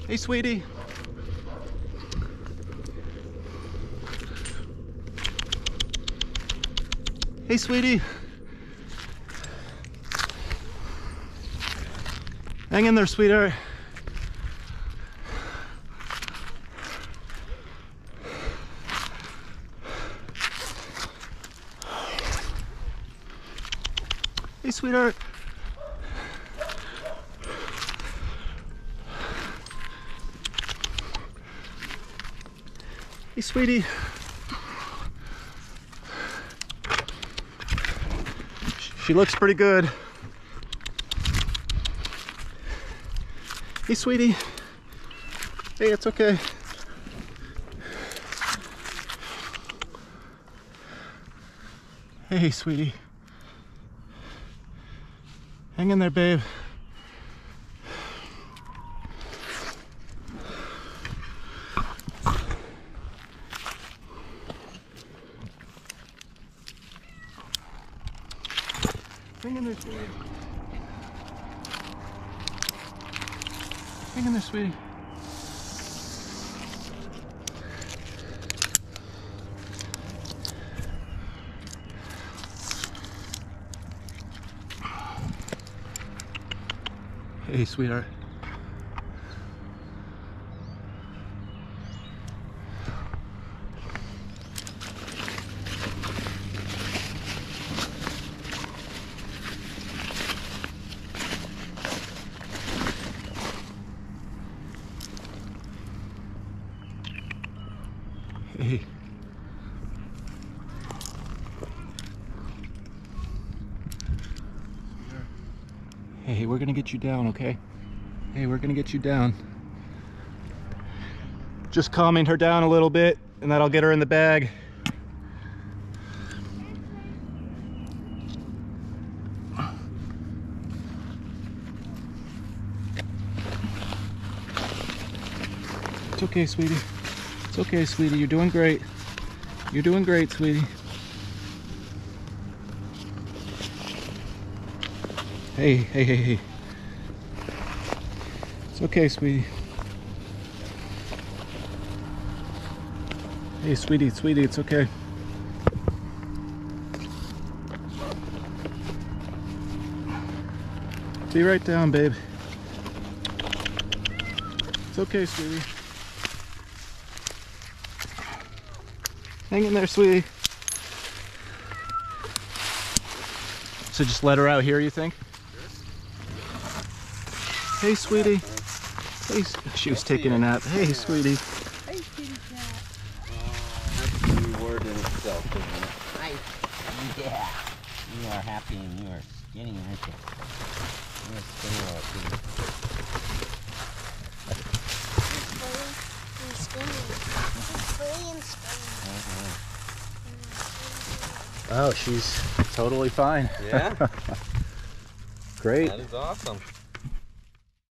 Hey, sweetie. Hey, sweetie. Hang in there, sweetheart. Hey, sweetheart. Hey, sweetie. She looks pretty good. Hey, sweetie. Hey, it's okay. Hey, sweetie. Hang in there, babe. Hang in there, sweetie. Hang in there, sweetie. Hey, sweetheart. Hey. Hey, we're gonna get you down, okay? Hey, we're gonna get you down. Just calming her down a little bit, and that'll get her in the bag. It's okay, sweetie. It's okay, sweetie. You're doing great. You're doing great, sweetie. Hey, hey, hey, hey. It's okay, sweetie. Hey, sweetie, sweetie, it's okay. Be right down, babe. It's okay, sweetie. Hang in there, sweetie. So just let her out here, you think? Hey, sweetie. Hey, she was taking a nap. Hey, sweetie. Hey, kitty cat. That's a new word in itself, isn't it? Nice. Yeah. You are happy and you are skinny, aren't you? You're a skinny little kitty. Oh, she's totally fine. Yeah? Great. That is awesome.